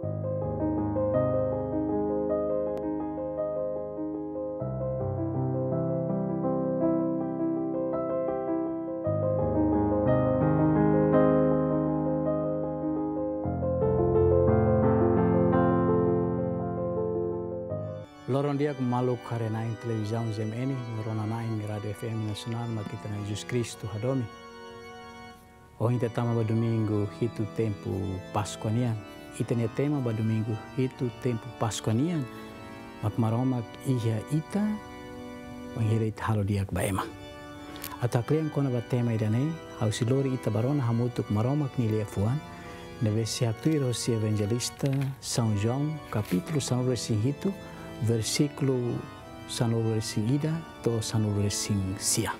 Lorong dia maluk karena televisão zem ini lorong nain radio FM nasional makita na Jesus Cristo hadomi. Oh inte tama ba domingo hitu tempo Pascuanian. Ita ni tema ba domingo hitu tempo Pascuanian. Mak maromak iya ita manghirit halo diak ba ema. Ata kliang kona ba tema idane hausilori ita barona hamutuk maromak ni lefuan. Neve se atuiro si evangelista São João capítulo São hitu versículo sanobresiida to sanobresincia.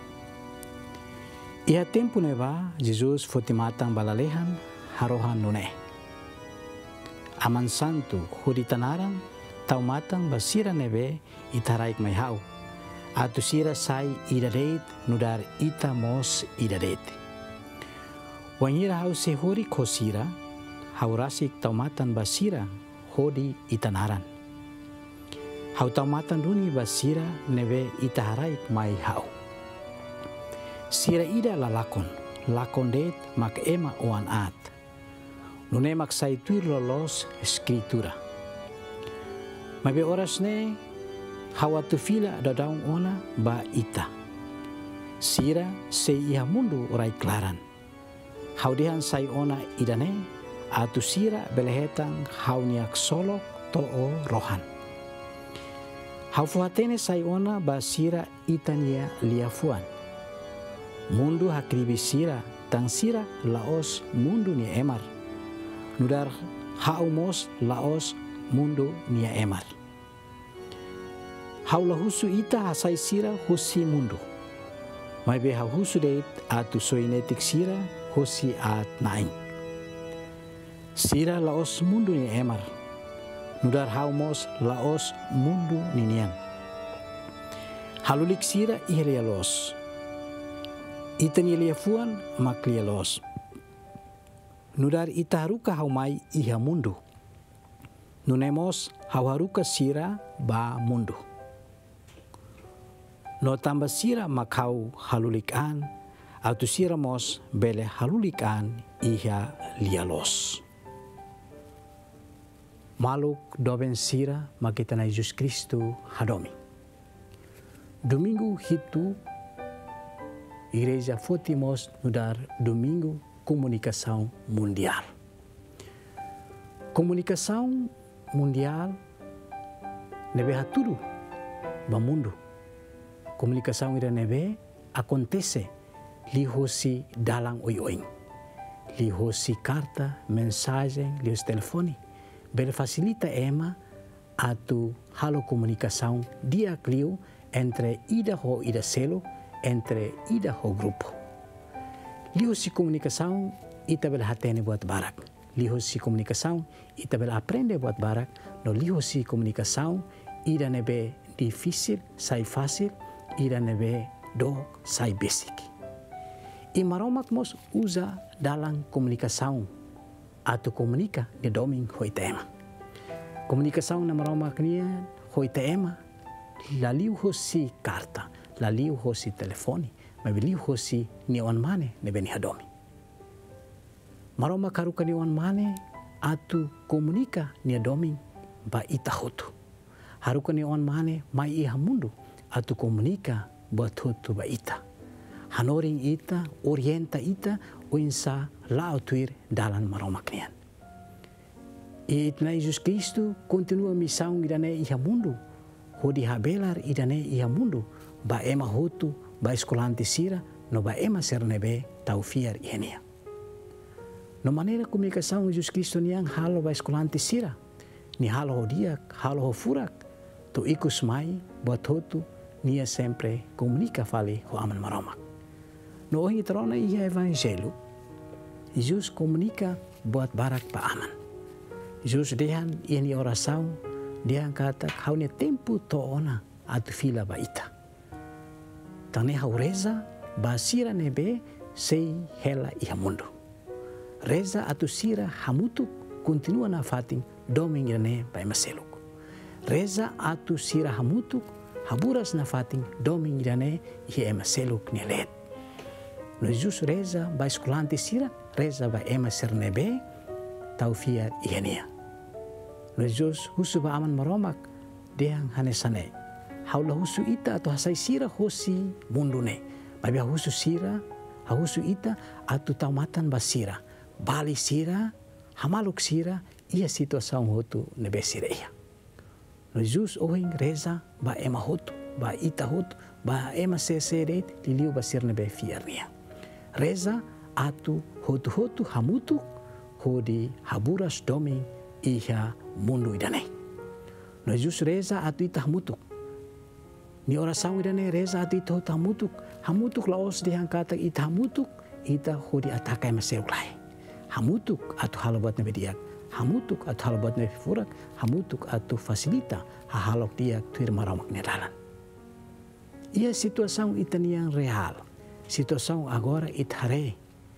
Ia tempo neva Jesus foi matang balalehan harohan nune. Aman santo huditanaran tau matang basira neve itaraik mai hau. Atu sira sai idadet nudar ita mos idadet. Wanyira hau se hori kosira haurasik tau matan basira hodi itanaran. Hau tau matan duni basira neve ita haraik mai hau. Sira ida la lakon det mak ema oan at. Nune mak saitur lolos escritura. Mabe oras ne hawa tu fila dadaung ona ba ita. Sira se iha mundu orai klaran. Hau dehan sai ona idane atu sira belehetang hau niak solok to o rohan. Hau fuatene sai ona ba sira itania liafuan. Mundu hakribi sira tang sira laos mundu ni emar. Nudar haumos laos mundu ni emar. Hau lahusu ita hasai sira husi mundu. Mai be hau husu deit atu soinetik sira husi at naing. Sira laos mundu ni emar. Nudar haumos laos mundu ninian. Halulik sira ihria los. Itan iliafuan maklia los. Nudar itaharuka haumai iha mundu. Nunemos hawaruka sira ba mundu. No tambah sira makau halulikan atau sira mos bele halulikan iha lialos. Maluk doben sira makita na Jesus Kristo hadomi. Domingo hitu Igreja Fotimos nudar domingo comunicação mundial. Comunicação mundial nebe haturu ba mundo. Comunicação ira nebe acontece lihosi dalang oi-oing. Lihosi carta, mensagem, lihosi telefone. Bel facilita ema atu halo comunicação dia clio entre ida ho ida selo, entre ida ho grupo. Lihosi comunicação ita bel hatene buat barak. Lihosi comunicação ita bel aprende buat barak. No lihosi comunicação ida nebe difícil, sai fácil, ida nebe do sai basic. E maromak mos usa dalam comunicação atau komunika di doming hoi tema. Komunikasi na maromak niya hoi tema laliu hosi karta, laliu hosi telefoni, mabiliu hosi ni on mane ne beni hadomi. Maromak karuka ni on mane atu komunika ni doming ba ita hotu. Haruka ni on mane mai iha mundu atu komunika buat hotu ba ita. Hanoring ita, orienta ita, uinsa lautuir dalam maromak nian. E na Jesus Cristo continua missão idane iha mundo. Hodi habelar idane iha mundo. Ba ema hotu, ba escolanti sira, no ba ema sernebe taufiar ihenia. No maneira comunicação Jesus Cristo niang halo ba escolanti sira. Ni halo hodia, halo ho furak. Tu ikus mai buat hotu, nia sempre comunica fale ho aman maromak. No ohi trona iha evangelho, Jesus comunica buat barak pa aman. Jesus dehan ini oração, dehan kata kau ne tempo to ona atu fila ba ita. Tane hau reza ba sira nebe sei hela iha mundo. Reza atu sira hamutuk continua na fating doming irane ba emaseluk. Reza atu sira hamutuk haburas na fating doming irane ia emaseluk nelet. No Jesus reza ba eskulanti sira reza ba emasernebe tau fiat iania. No Jesus husu ba aman maromak deang hanesane. Haula husu ita atau hasai sira hosi mundune. Mabia husu sira hahusu ita atu taumatan basira. Bali sira hamaluk sira ia situasaun hotu nebe sira ia. No Jesus ohing reza ba ema hotu ba ita hotu ba ema seseret liliu basir nebe fiarnia. Reza atu hotu hamutu hodi haburas doming iha mundu idane. No Jesus reza atu ita hamutu. Ni ora sawi idane reza atu ita hotu hamutuk laos dihangkata ita hamutuk ita hodi atakai maseulai. Hamutuk atu halabat nebe diak. Hamutuk atu halabat nebe furak. Hamutuk atu fasilita hahalok diak tuir maramak neralan. Ia situasaun ita niang real. Situasaun agora ithare.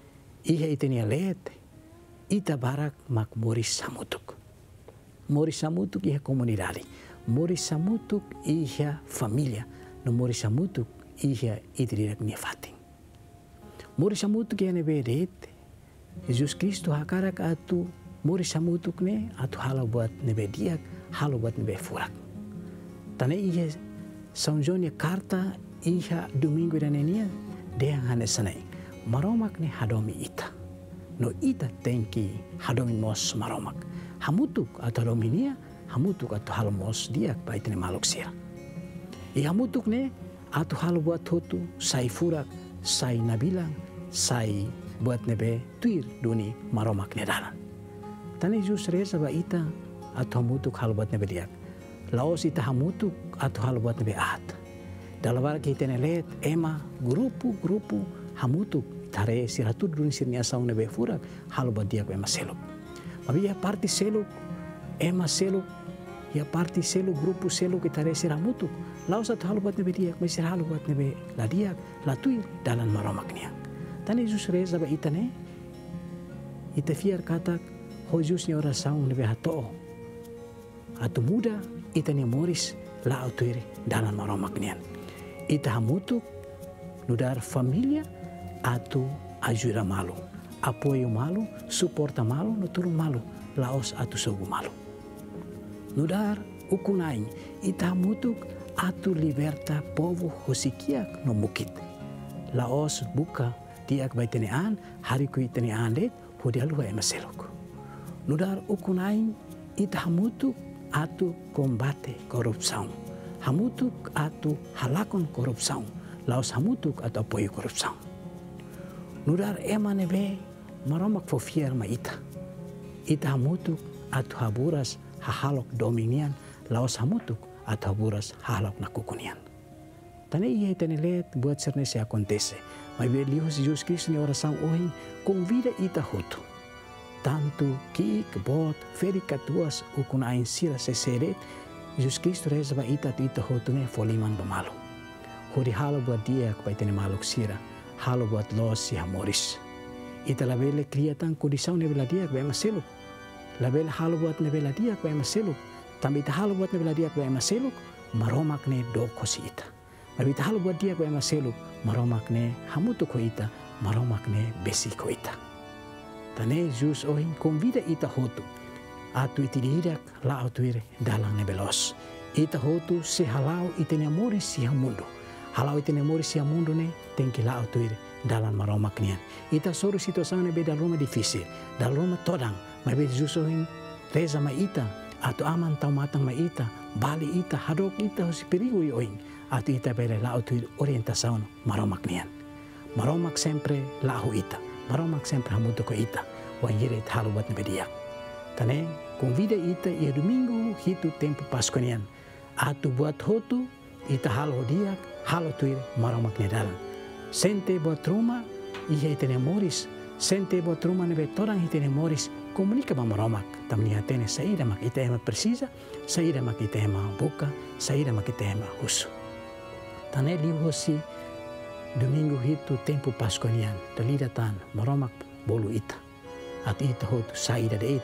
Ia ita niang let. Ita barak mak moris hamutuk. Moris hamutuk iha komunidade. Moris hamutuk iha familia. No moris hamutuk iha idrirak nia fating. Moris hamutuk iha nebe ret. Jesus Kristo hakarak atu moris hamutuk ne atu halo buat nebe diak, halo buat nebe furak. Tane iha São João karta iha domingo danenia deang hanesanai. Maromak ne hadomi ita. No ita tenki hadomi mos maromak. Hamutuk atau hadominia, hamutuk atau halo mos diak baitene maluk sira. Hamutuk ne atu halo buat hotu sai furak, sai nabilang, sai buat nebe tuir duni maromak ne dalan. Tane Jesus reza ba ita atau hamutuk halo buat nebe diak. Laos ita hamutuk atau halo buat nebe ahat. Dalawar kita nelet ema grupu hamutuk tare siratud duni sirnia saung nebe furak halo buat diak ema seluk. Tapi ya parti seluk ema seluk ya parti seluk grupu seluk kita tare siramutuk. Laos atau halo buat nebe diak mesir halo buat nebe la diak la tuir dalan maromak niang. Tane Jesus reza ba ita ne ita fiar katak ho Jesus ni ora saung nebe hato. Atu muda ita ni moris la autuiri dalan maromak nian. Ita hamutuk nudar familia atu ajuda malu. Apoio malu, suporta malu, nuturu malu, laos atu sogu malu. Nudar ukunain ita hamutuk atu liberta povo hosikiak no mukit. Laos buka diak baitenean hari ku itenean det hodi alua emaselok. Nudar ukunain ita hamutuk atu combate korupsaun. Hamutuk atu halakon korupsaun. Laos hamutuk atu apoio korupsaun. Nudar ema nebe maromak fofiar ma ita. Ita hamutuk atu haburas hahalok dominian. Laos hamutuk atu haburas hahalok nakukunian. Tane ia ita nelet buat serne se acontece. Mas beliau Jesus Kristus ni oração ohing convida ita hotu. Tanto que bot feri katuas ukunain sira seseret Jesus Kristus reza ba ita hotune foliman bamalu. Hori halo buat dia kepaitene maluk sira, halo buat los si hamoris. Ita labele kriatan kudisau nebela dia ba maseluk. Labele halo buat nebela dia ba maseluk. Tambi ita halo buat nebela dia ba maseluk, maromak ne do kosi ita. Mabi ita halo buat dia ba maseluk, maromak ne hamutu ko ita, maromak ne besi ko ita. Tane Jesus ohing convida ita hotu. Atu iti dihidak la autuire dalang nebelos. Ita hotu se halau ite nemori si hamundo. Halau ite nemori si hamundo ne tenki la autuire dalang maromak nian. Ita soru situação nebe da Roma difícil. Da Roma todang. Mabe Jesus ohing reza ma ita. Atu aman tau matang ma ita. Bali ita hadok ita hosi perigo ohing. Atu ita bere la autuire orientação maromak nian. Maromak sempre la ahu ita. Maromak sempre hamundo ko ita. Wanyire it halu buat nebe dia. Tane convida ita ia domingo hitu tempo Paskonian. Atu buat hotu ita halo dia halo tuir maromak nedalan. Sente buat rumah ia ita nemoris. Sente buat rumah nebe torang ita nemoris. Komunika ma maromak. Tamni hatene saída mak ita ema precisa, saída mak ita ema buka, saída mak ita ema husu. Tane liu hosi domingo hitu tempo Paskonian. Dalida tan maromak bolu ita. At ita hotu saída de it.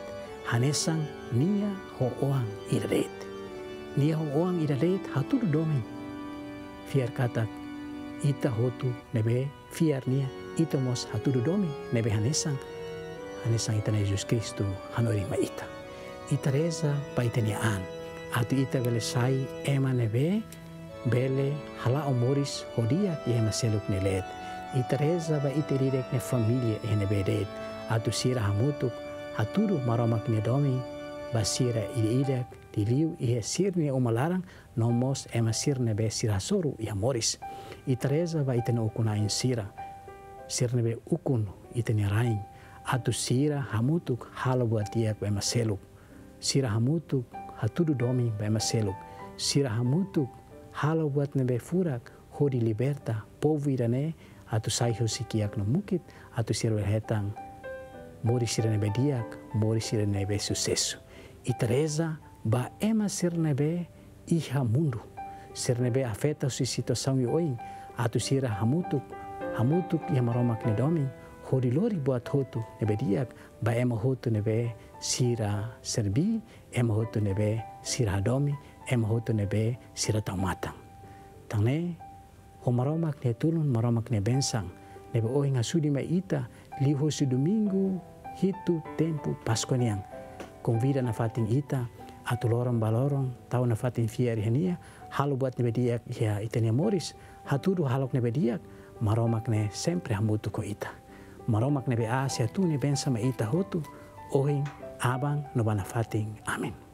hanesang nia ho'oang iradet. Nia ho'oang iradet hatudu domeng. Fiar katak ita hotu nebe fiar nia ita mos hatudu domeng nebe hanesang ita na Yesus Kristu hanori ma ita. Ita reza pa ita niaan. Atu ita vele sai ema nebe bele hala omoris hodia ye maseluk nelet. Ita reza ba ita rirek ne familia e nebe det. Atu sira hamutuk hatudu maromak ne domi basira ide diliu ihe sirni umalarang nomos ema sirne be sira soru ya moris. Ita reza ba ita ne ukunain sira. Sirne be ukun ita ne raing. Atu sira hamutuk halo buat dia be maseluk. Sira hamutuk hatudu domi be maseluk. Sira hamutuk halo buat nebe furak hodi liberta povu irane atu saiho sikiak no mukit atu sira hetang mori sira nebe diak mori sira nebe sucesso. Ita reza ba ema sira nebe iha mundu sira nebe afeta si situação yo oing atu sira hamutuk ia maromak ne domi hodi lori buat hotu nebe diak ba ema hotu nebe sira serbi ema hotu nebe sira domi ema hotu nebe sira taumatang. Tangne ho maromak ne tulun maromak ne bensang nebe oing asudi ma ita liho si domingo hitu tempo paskoniang convida na fating ita atu lorong balorong tau na fating fiari hania halo buat nebe diak ya itania moris hatudu halok nebe diak maromak ne sempre hamutu ko ita maromak nebe asia tu ne bensa ma ita hotu oing abang no bana fating amin.